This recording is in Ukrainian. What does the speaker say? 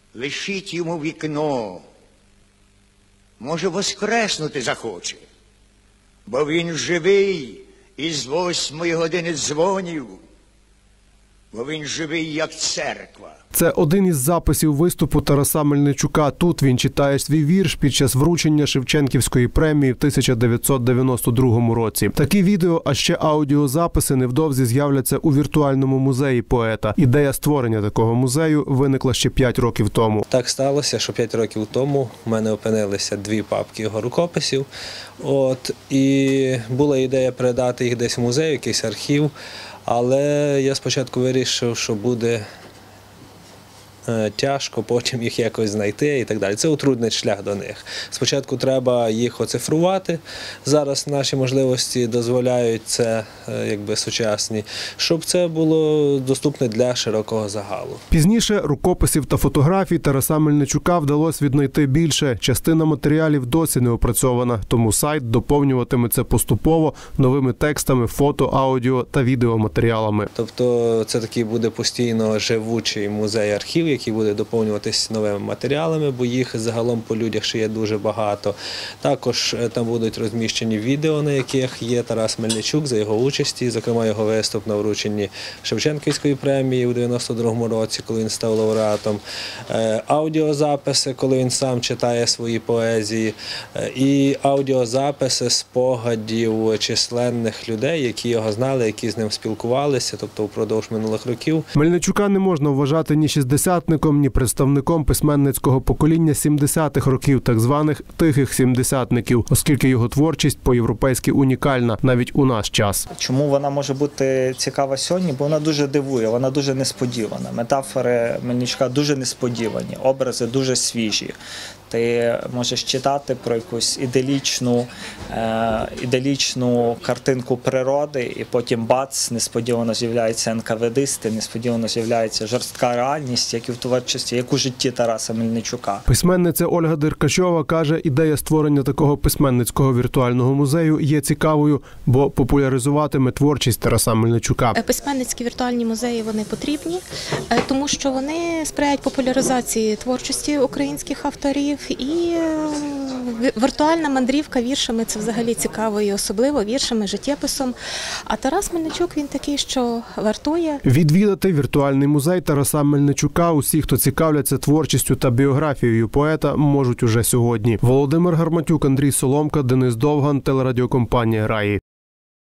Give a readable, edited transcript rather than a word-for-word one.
лишіть йому вікно. Може, воскреснути захоче, бо він живий із 8 години дзвонів, бо він живий, як церква. Це один із записів виступу Тараса Мельничука. Тут він читає свій вірш під час вручення Шевченківської премії в 1992 році. Такі відео, а ще аудіозаписи невдовзі з'являться у віртуальному музеї поета. Ідея створення такого музею виникла ще 5 років тому. Так сталося, що 5 років тому в мене опинилися 2 папки його рукописів. І була ідея передати їх десь в музей, якийсь архів. Але я спочатку вирішив, що буде тяжко потім їх якось знайти і так далі. Це утруднить шлях до них. Спочатку треба їх оцифрувати. Зараз наші можливості дозволяють це, сучасні, щоб це було доступне для широкого загалу. Пізніше рукописів та фотографій Тараса Мельничука вдалося віднайти більше. Частина матеріалів досі не опрацьована, тому сайт доповнюватиметься поступово новими текстами, фото, аудіо та відеоматеріалами. Тобто це такий буде постійно живучий музей-архів, який буде доповнюватись новими матеріалами, бо їх загалом по людях ще є дуже багато. Також там будуть розміщені відео, на яких є Тарас Мельничук за його участі, зокрема його виступ на врученні Шевченківської премії у 92-му році, коли він став лауреатом, аудіозаписи, коли він сам читає свої поезії, і аудіозаписи спогадів численних людей, які його знали, які з ним спілкувалися, тобто впродовж минулих років. Мельничука не можна вважати ні шістдесятником, ні представником письменницького покоління 70-х років, так званих тихих сімдесятників, оскільки його творчість по-європейськи унікальна навіть у наш час. Чому вона може бути цікава сьогодні? Бо вона дуже дивує, вона дуже несподівана. Метафори Мельничука дуже несподівані, образи дуже свіжі. Ти можеш читати про якусь ідилічну картинку природи, і потім бац, несподівано з'являються НКВДисти, несподівано з'являється жорстка реальність, як і в творчості, як у житті Тараса Мельничука. Письменниця Ольга Деркачова каже, ідея створення такого письменницького віртуального музею є цікавою, бо популяризуватиме творчість Тараса Мельничука. Письменницькі віртуальні музеї, вони потрібні, тому що вони сприяють популяризації творчості українських авторів. І віртуальна мандрівка віршами – це взагалі цікаво і особливо віршами, життєписом. А Тарас Мельничук, він такий, що вартує. Відвідати віртуальний музей Тараса Мельничука усі, хто цікавляться творчістю та біографією поета, можуть уже сьогодні. Володимир Гарматюк, Андрій Соломка, Денис Довган, телерадіокомпанія «Раї».